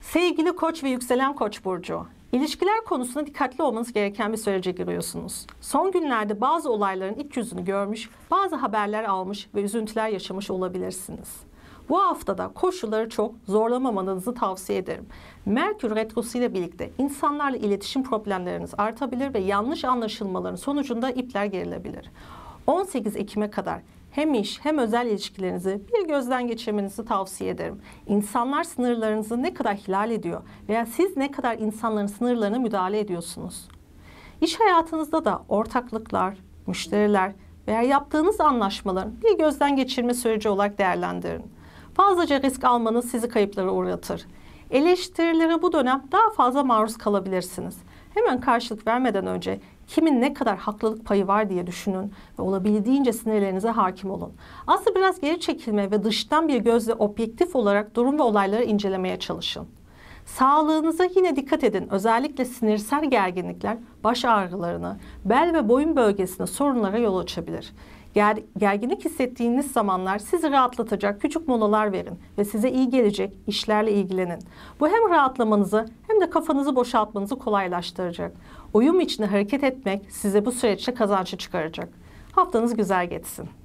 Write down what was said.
Sevgili Koç ve yükselen Koç burcu, İlişkiler konusunda dikkatli olmanız gereken bir sürece giriyorsunuz. Son günlerde bazı olayların iç yüzünü görmüş, bazı haberler almış ve üzüntüler yaşamış olabilirsiniz. Bu haftada koşulları çok zorlamamanızı tavsiye ederim. Merkür Retrosu ile birlikte insanlarla iletişim problemleriniz artabilir ve yanlış anlaşılmaların sonucunda ipler gerilebilir. 18 Ekim'e kadar hem iş hem özel ilişkilerinizi bir gözden geçirmenizi tavsiye ederim. İnsanlar sınırlarınızı ne kadar ihlal ediyor veya siz ne kadar insanların sınırlarına müdahale ediyorsunuz? İş hayatınızda da ortaklıklar, müşteriler veya yaptığınız anlaşmaların bir gözden geçirme süreci olarak değerlendirin. Fazlaca risk almanız sizi kayıplara uğratır. Eleştirilere bu dönem daha fazla maruz kalabilirsiniz. Hemen karşılık vermeden önce kimin ne kadar haklılık payı var diye düşünün ve olabildiğince sinirlerinize hakim olun. Aslında biraz geri çekilme ve dıştan bir gözle objektif olarak durum ve olayları incelemeye çalışın. Sağlığınıza yine dikkat edin. Özellikle sinirsel gerginlikler baş ağrılarını, bel ve boyun bölgesinde sorunlara yol açabilir. Gerginlik hissettiğiniz zamanlar sizi rahatlatacak küçük molalar verin ve size iyi gelecek işlerle ilgilenin. Bu hem rahatlamanızı hem de kafanızı boşaltmanızı kolaylaştıracak. Uyum içinde hareket etmek size bu süreçte kazançlı çıkaracak. Haftanız güzel geçsin.